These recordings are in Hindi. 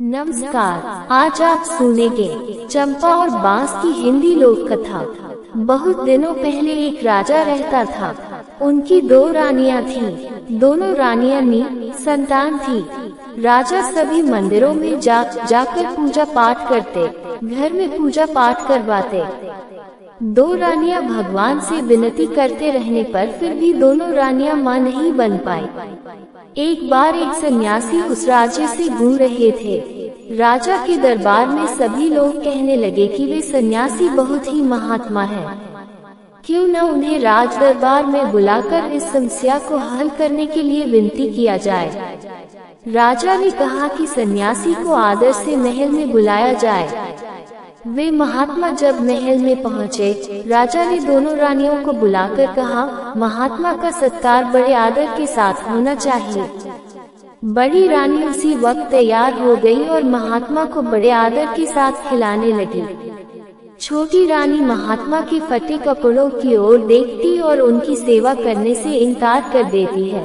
नमस्कार। आज आप सुनेंगे चंपा और बांस की हिंदी लोक कथा। बहुत दिनों पहले एक राजा रहता था। उनकी दो रानियां थीं। दोनों रानियां संतान थी। राजा सभी मंदिरों में जाकर पूजा पाठ करते, घर में पूजा पाठ करवाते। दो रानियां भगवान से विनती करते रहने पर फिर भी दोनों रानियां मां नहीं बन पाई। एक बार एक सन्यासी उस राज्य से घूम रहे थे। राजा के दरबार में सभी लोग कहने लगे कि वे सन्यासी बहुत ही महात्मा हैं। क्यों न उन्हें राज दरबार में बुलाकर इस समस्या को हल करने के लिए विनती किया जाए। राजा ने कहा कि सन्यासी को आदर से महल में बुलाया जाए। वे महात्मा जब महल में पहुँचे, राजा ने दोनों रानियों को बुलाकर कहा, महात्मा का सत्कार बड़े आदर के साथ होना चाहिए। बड़ी रानी उसी वक्त तैयार हो गई और महात्मा को बड़े आदर के साथ खिलाने लगी। छोटी रानी महात्मा के फटे कपड़ों की ओर देखती और उनकी सेवा करने से इनकार कर देती है।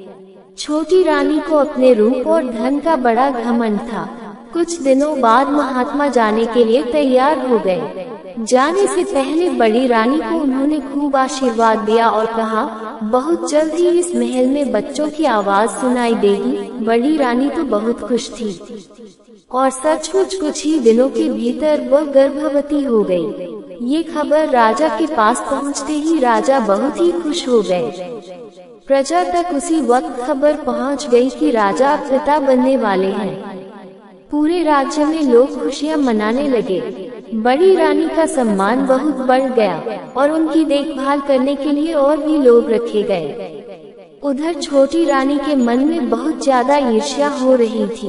छोटी रानी को अपने रूप और धन का बड़ा घमंड था। कुछ दिनों बाद महात्मा जाने के लिए तैयार हो गए। जाने से पहले बड़ी रानी को उन्होंने खूब आशीर्वाद दिया और कहा, बहुत जल्द ही इस महल में बच्चों की आवाज सुनाई देगी। बड़ी रानी तो बहुत खुश थी और सचमुच कुछ ही दिनों के भीतर वह गर्भवती हो गई। ये खबर राजा के पास पहुंचते ही राजा बहुत ही खुश हो गए। प्रजा तक उसी वक्त खबर पहुंच गई कि राजा अब पिता बनने वाले हैं। पूरे राज्य में लोग खुशियां मनाने लगे। बड़ी रानी का सम्मान बहुत बढ़ गया और उनकी देखभाल करने के लिए और भी लोग रखे गए। उधर छोटी रानी के मन में बहुत ज्यादा ईर्ष्या हो रही थी।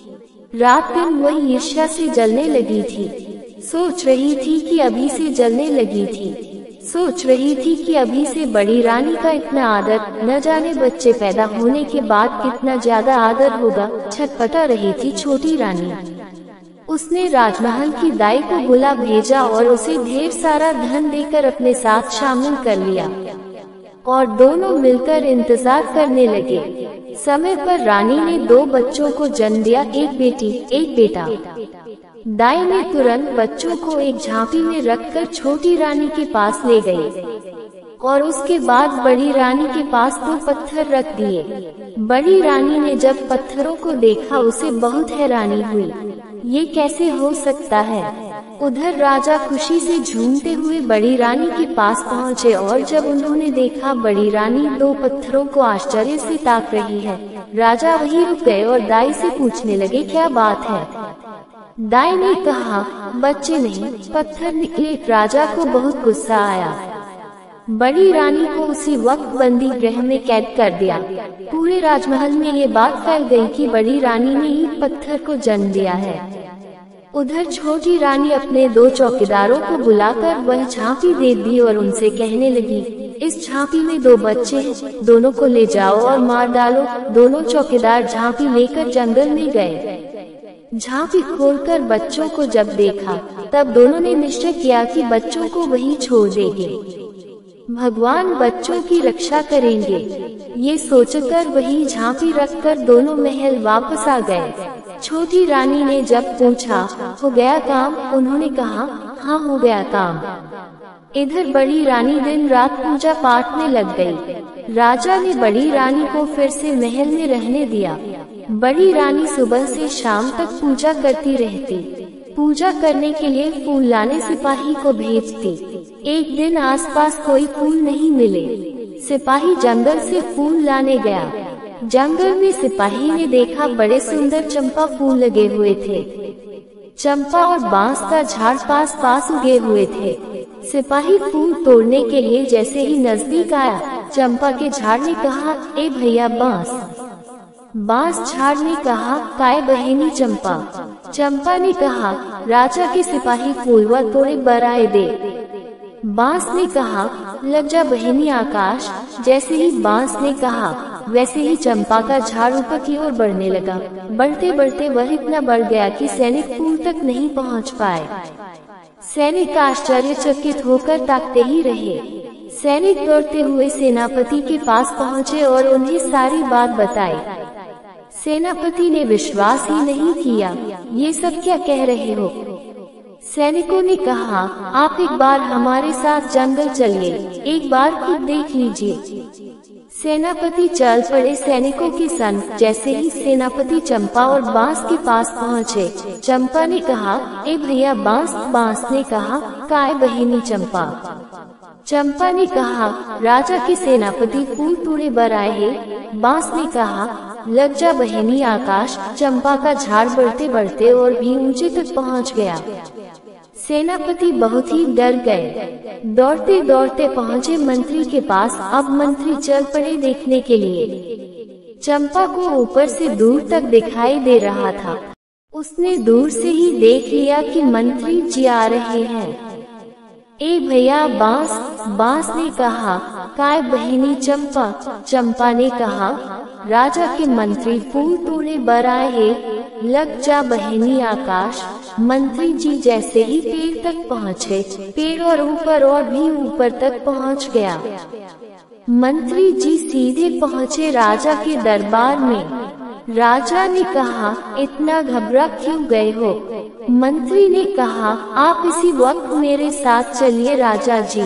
रात दिन वह ईर्ष्या से जलने लगी थी। सोच रही थी कि अभी से बड़ी रानी का इतना आदर, न जाने बच्चे पैदा होने के बाद कितना ज्यादा आदर होगा। छटपटा रही थी छोटी रानी। उसने राजमहल की दाई को बुला भेजा और उसे ढेर सारा धन देकर अपने साथ शामिल कर लिया और दोनों मिलकर इंतजार करने लगे। समय पर रानी ने दो बच्चों को जन्म दिया, एक बेटी एक बेटा। दाई ने तुरंत बच्चों को एक झांपी में रखकर छोटी रानी के पास ले गई और उसके बाद बड़ी रानी के पास दो पत्थर रख दिए। बड़ी रानी ने जब पत्थरों को देखा उसे बहुत हैरानी हुई। ये कैसे हो सकता है? उधर राजा खुशी से झूमते हुए बड़ी रानी के पास पहुँचे और जब उन्होंने देखा बड़ी रानी दो पत्थरों को आश्चर्य से ताक रही है, राजा वहीं रुक गए और दाई से पूछने लगे, क्या बात है? दाई ने कहा, बच्चे नहीं, पत्थर निकले। राजा को बहुत गुस्सा आया। बड़ी रानी को उसी वक्त बंदी गृह में कैद कर दिया। पूरे राजमहल में ये बात फैल गई कि बड़ी रानी ने ही पत्थर को जन्म दिया है। उधर छोटी रानी अपने दो चौकीदारों को बुलाकर वह झांपी दे दी और उनसे कहने लगी, इस झांपी में दो बच्चे हैं, दोनों को ले जाओ और मार डालो। दोनों चौकीदार झांपी लेकर जंगल में गए। झांपी खोलकर बच्चों को जब देखा, तब दोनों ने निश्चय किया कि बच्चों को वहीं छोड़ देंगे। भगवान बच्चों की रक्षा करेंगे। ये सोचकर वही झांपी रखकर दोनों महल वापस आ गए। छोटी रानी ने जब पूछा, हो गया काम? उन्होंने कहा, हाँ हो गया काम। इधर बड़ी रानी दिन रात पूजा पाठ में लग गई। राजा ने बड़ी रानी को फिर से महल में रहने दिया। बड़ी रानी सुबह से शाम तक पूजा करती रहती। पूजा करने के लिए फूल लाने सिपाही को भेजती। एक दिन आसपास कोई फूल नहीं मिले। सिपाही जंगल से फूल लाने गया। जंगल में सिपाही ने देखा बड़े सुंदर चंपा फूल लगे हुए थे। चंपा और बांस का झाड़ पास पास उगे हुए थे। सिपाही फूल तोड़ने के लिए जैसे ही नजदीक आया, चंपा के झाड़ ने कहा, ए भैया बांस। बांस झाड़ ने कहा, काय बहिनी चंपा। चंपा ने कहा, राजा के सिपाही फूलवा तोड़े बराए दे। बांस ने कहा, लग जा बहिनी आकाश। जैसे ही बांस ने कहा, वैसे ही चंपा का झाड़ ऊपर की ओर बढ़ने लगा। बढ़ते बढ़ते वह इतना बढ़ गया कि सैनिक फूल तक नहीं पहुंच पाए। सैनिक आश्चर्यचकित होकर ताकते ही रहे। सैनिक दौड़ते हुए सेनापति के पास पहुंचे और उन्हें सारी बात बताई। सेनापति ने विश्वास ही नहीं किया। ये सब क्या कह रहे हो? सैनिकों ने कहा, आप एक बार हमारे साथ जंगल चलिए, एक बार खुद देख लीजिए। सेनापति चल पड़े सैनिकों के संग। जैसे ही सेनापति चंपा और बांस के पास पहुँचे, चंपा ने कहा, ए भैया बांस। बांस ने कहा, काय बहिनी चंपा। चंपा ने कहा, राजा के सेनापति फूल तोड़े बर आए हैं। बांस ने कहा, लग जा बहिनी आकाश। चंपा का झाड़ बढ़ते बढ़ते और भी ऊंचे तक पहुंच गया। सेनापति बहुत ही डर गए। दौड़ते दौड़ते पहुंचे मंत्री के पास। अब मंत्री चल पड़े देखने के लिए। चंपा को ऊपर से दूर तक दिखाई दे रहा था। उसने दूर से ही देख लिया कि मंत्री जी आ रहे हैं। ए भैया बांस। बांस ने कहा, काय बहिनी चंपा। चंपा ने कहा, राजा के मंत्री फूल तोड़े बर आए हैं। लग जा बहिनी आकाश। मंत्री जी जैसे ही पेड़ तक पहुँचे, पेड़ और भी ऊपर तक पहुँच गया। मंत्री जी सीधे पहुँचे राजा के दरबार में। राजा ने कहा, इतना घबरा क्यों गए हो? मंत्री ने कहा, आप इसी वक्त मेरे साथ चलिए राजा जी।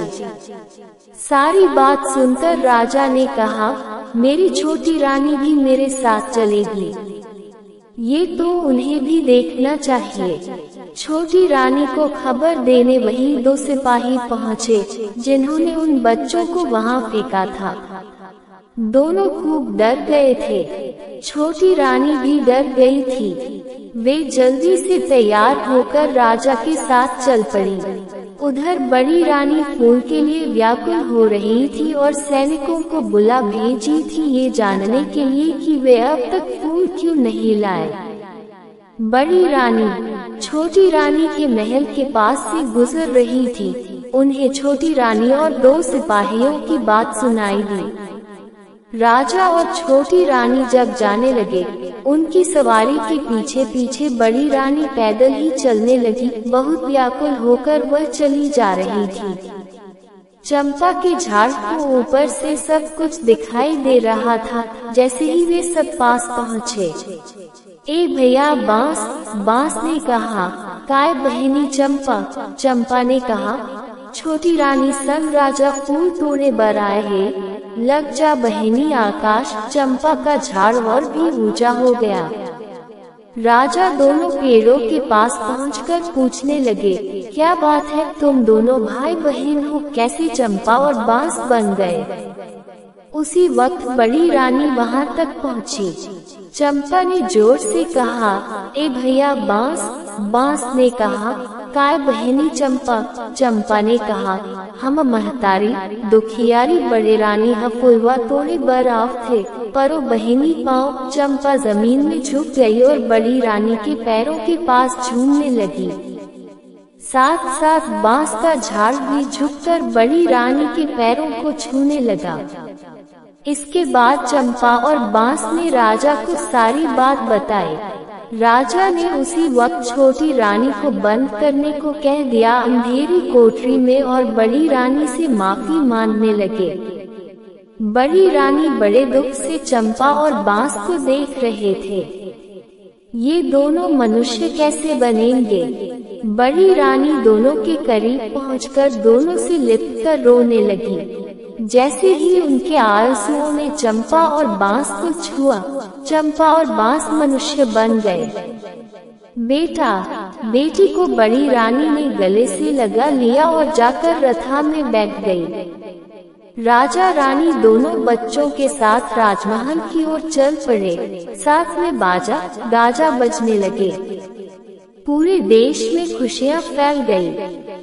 सारी बात सुनकर राजा ने कहा, मेरी छोटी रानी भी मेरे साथ चलेगी। ये तो उन्हें भी देखना चाहिए। छोटी रानी को खबर देने वही दो सिपाही पहुँचे, जिन्होंने उन बच्चों को वहाँ फेंका था। दोनों खूब डर गए थे। छोटी रानी भी डर गई थी। वे जल्दी से तैयार होकर राजा के साथ चल पड़ी। उधर बड़ी रानी फूल के लिए व्याकुल हो रही थी और सैनिकों को बुला भेजी थी ये जानने के लिए कि वे अब तक फूल क्यों नहीं लाए। बड़ी रानी छोटी रानी के महल के पास से गुजर रही थी। उन्हें छोटी रानी और दो सिपाहियों की बात सुनाई दी। राजा और छोटी रानी जब जाने लगे, उनकी सवारी के पीछे पीछे बड़ी रानी पैदल ही चलने लगी। बहुत व्याकुल होकर वह चली जा रही थी। चंपा के झाड़ को ऊपर से सब कुछ दिखाई दे रहा था। जैसे ही वे सब पास पहुँचे, ए भैया बांस। बांस ने कहा, काय बहिनी चंपा। चंपा ने कहा, छोटी रानी संग राजा फूल तोड़े बर आए हैं। लग जा बहिनी आकाश। चंपा का झाड़ और भी ऊंचा हो गया। राजा दोनों पेड़ों के पास पहुंचकर पूछने लगे, क्या बात है, तुम दोनों भाई बहन हो, कैसे चंपा और बांस बन गए? उसी वक्त बड़ी रानी वहां तक पहुंची। चंपा ने जोर से कहा, ए भैया बांस। बांस ने कहा, काय बहनी चंपा। चंपा ने कहा, हम महतारी दुखियारी बड़े रानी हफुलवा तोड़े बराव थे, परो बहनी पाँव। चंपा जमीन में झुक गई और बड़ी रानी के पैरों के पास झूमने लगी। साथ साथ बांस का झाड़ भी झुककर बड़ी रानी के पैरों को छूने लगा। इसके बाद चंपा और बांस ने राजा को सारी बात बताई। राजा ने उसी वक्त छोटी रानी को बंद करने को कह दिया अंधेरी कोठरी में और बड़ी रानी से माफी मांगने लगे। बड़ी रानी बड़े दुख से चंपा और बांस को देख रहे थे। ये दोनों मनुष्य कैसे बनेंगे? बड़ी रानी दोनों के करीब पहुंचकर दोनों से लिपटकर रोने लगी। जैसे ही उनके आंसुओं ने चंपा और बांस को छुआ, चंपा और बांस मनुष्य बन गए। बेटा बेटी को बड़ी रानी ने गले से लगा लिया और जाकर रथा में बैठ गई। राजा रानी दोनों बच्चों के साथ राजमहल की ओर चल पड़े। साथ में बाजा गाजा बजने लगे। पूरे देश में खुशियां फैल गई।